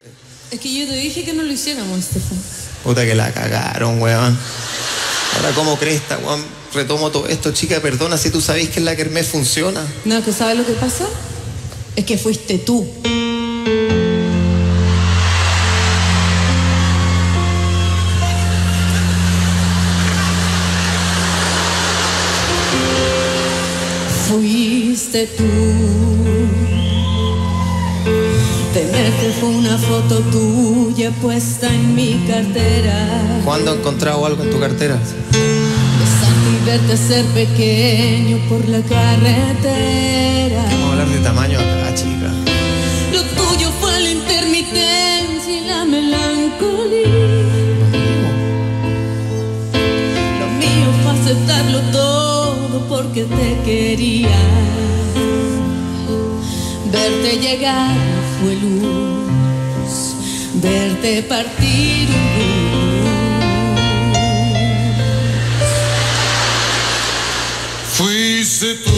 Es que yo te dije que no lo hiciéramos, Estefan. Puta que la cagaron, weón. Ahora, ¿cómo cresta, weón? Retomo todo esto, chica, perdona si tú sabés que en la kermés funciona. No, que ¿sabes lo que pasa? Es que fuiste tú. Fuiste tú. Tenerte fue una foto tuya puesta en mi cartera. ¿Cuándo has encontrado algo en tu cartera? Besarte y verte ser pequeño por la carretera. Vamos a hablar de tamaño acá, chica. Lo tuyo fue la intermitencia y la melancolía. Lo mío fue aceptarlo todo porque te quería. Verte llegar fue luz, verte partir luz. Fuiste tú.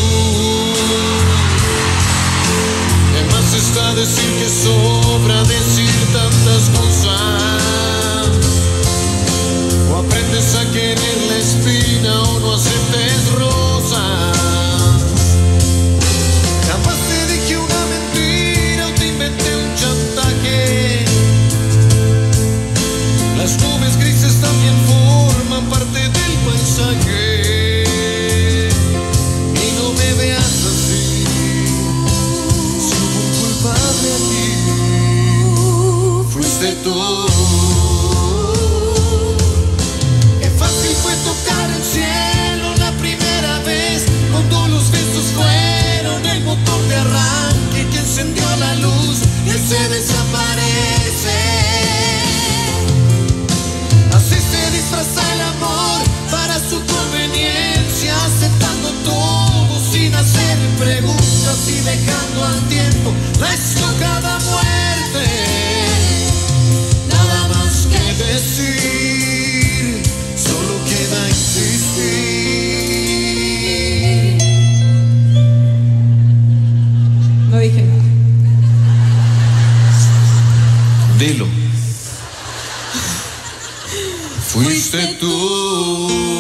¿Qué más está decir que sobra decir tantas cosas? O aprendes a querer la espina o no aceptes rosas. Jamás te dije una mentira o te inventé un chantaje. Las nubes grises también forman parte del paisaje. Y no me veas así, si hubo un culpable aquí. Fuiste tú. Qué fácil fue tocar el cielo la primera vez, cuando los besos fueron el motor de arranque que encendió la luz y él se desaparece. Así se disfraza el amor para su conveniencia, aceptando todo sin hacer preguntas y dejando al tiempo la estocada muerte. Nada más que decir, solo queda insistir. No dije nada. Dilo. Fuiste tú.